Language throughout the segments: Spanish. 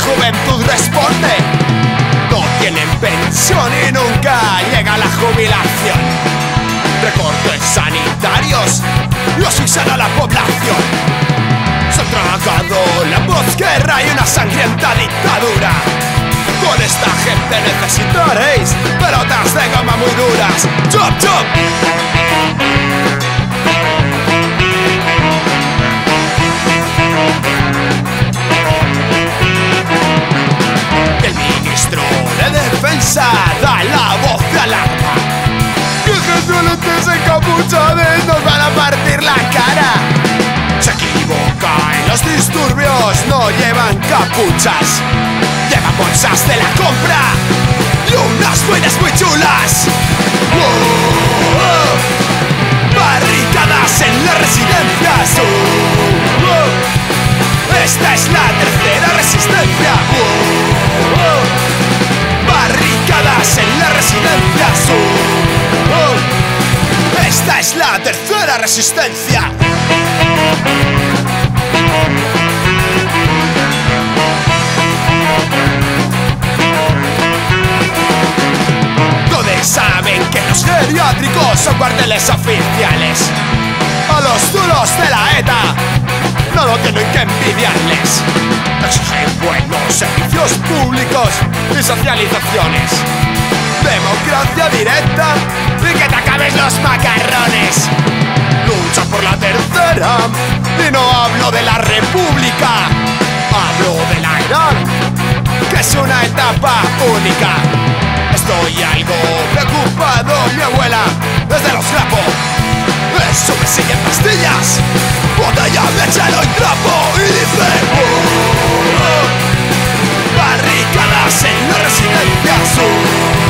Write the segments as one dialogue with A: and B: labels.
A: juventud responde. No tienen pensión y nunca llega la jubilación. Recortes sanitarios lo asfixian a la población. Se ha tragado la posguerra y una sangrienta dictadura. Con esta gente necesitaréis pelotas de goma muy duras. ¡Chop, chop! El ministro de Defensa da la voz de alarma. ¡Viejos violentos encapuchados nos van a partir la cara! Se equivocan, los disturbios no llevan capuchas. Llevan bolsas de la compra y unas buenas muy chulas. Barricadas en las residencias. Esta es la tercera resistencia. Barricadas en las residencias. Esta es la tercera resistencia. Todos saben que los geriátricos son cuarteles oficiales. A los duros de la ETA no lo tienen que envidiarles. Exigen buenos servicios públicos y socializaciones. Democracia directa y que te acabes los macarrones. Lucha por la tercera y no hablo de la república. Hablo de la edad, que es una etapa única. Estoy algo preocupado, mi abuela desde los grapo. Eso me siguen pastillas, botella de chelo y trapo. Y dice barricadas en la residencia sur.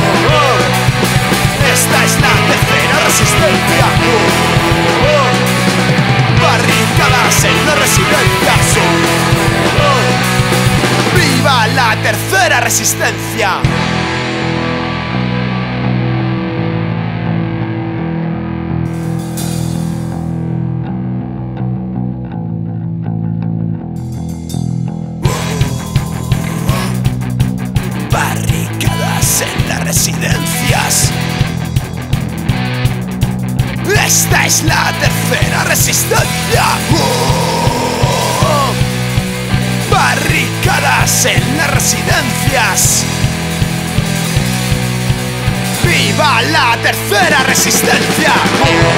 A: Esta es la tercera resistencia. Barricadas en la residencia sur. ¡Viva la tercera resistencia! Barricadas en las residencias. Esta es la tercera resistencia. Barricadas en las residencias. ¡Viva la tercera resistencia!